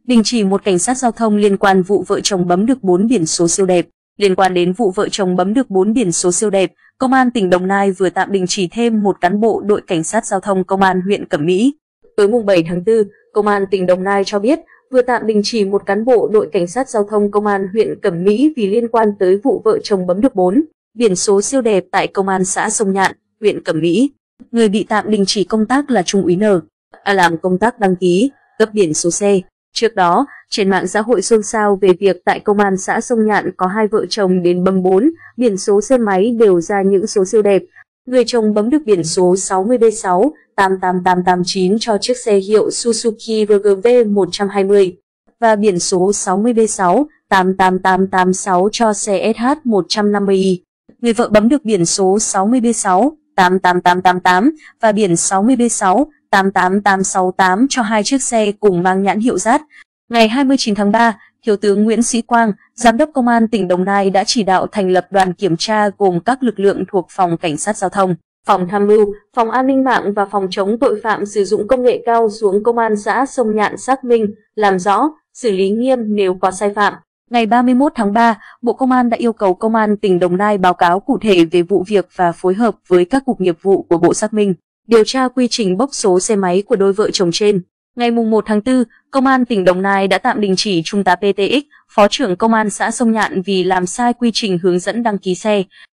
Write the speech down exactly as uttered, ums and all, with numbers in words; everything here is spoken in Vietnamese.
đình chỉ một cảnh sát giao thông liên quan vụ vợ chồng bấm được bốn biển số siêu đẹp. Liên quan đến vụ vợ chồng bấm được bốn biển số siêu đẹp, Công an tỉnh Đồng Nai vừa tạm đình chỉ thêm một cán bộ đội cảnh sát giao thông Công an huyện Cẩm Mỹ. Tối mùng bảy tháng tư, Công an tỉnh Đồng Nai cho biết vừa tạm đình chỉ một cán bộ đội cảnh sát giao thông Công an huyện Cẩm Mỹ vì liên quan tới vụ vợ chồng bấm được bốn biển số siêu đẹp tại Công an xã Sông Nhạn, huyện Cẩm Mỹ. Người bị tạm đình chỉ công tác là Trung úy N. A làm công tác đăng ký, cấp biển số xe. Trước đó, trên mạng xã hội xôn xao về việc tại Công an xã Sông Nhạn có hai vợ chồng đến bấm bốn biển số xe máy đều ra những số siêu đẹp. Người chồng bấm được biển số sáu mươi B sáu tám tám tám tám chín cho chiếc xe hiệu Suzuki R G V một trăm hai mươi và biển số sáu mươi B sáu tám tám tám tám sáu cho xe S H một trăm năm mươi i. Người vợ bấm được biển số sáu mươi B sáu tám tám tám tám tám và biển sáu mươi B sáu tám tám tám sáu tám cho hai chiếc xe cùng mang nhãn hiệu Z. Ngày hai mươi chín tháng ba, Thiếu tướng Nguyễn Sĩ Quang, Giám đốc Công an tỉnh Đồng Nai đã chỉ đạo thành lập đoàn kiểm tra gồm các lực lượng thuộc Phòng Cảnh sát Giao thông, Phòng Tham mưu, Phòng An ninh mạng và Phòng chống tội phạm sử dụng công nghệ cao xuống Công an xã Sông Nhạn xác minh, làm rõ, xử lý nghiêm nếu có sai phạm. Ngày ba mươi mốt tháng ba, Bộ Công an đã yêu cầu Công an tỉnh Đồng Nai báo cáo cụ thể về vụ việc và phối hợp với các cục nghiệp vụ của Bộ xác minh, điều tra quy trình bốc số xe máy của đôi vợ chồng trên. Ngày mùng một tháng tư, Công an tỉnh Đồng Nai đã tạm đình chỉ Trung tá P T X, Phó trưởng Công an xã Sông Nhạn vì làm sai quy trình hướng dẫn đăng ký xe.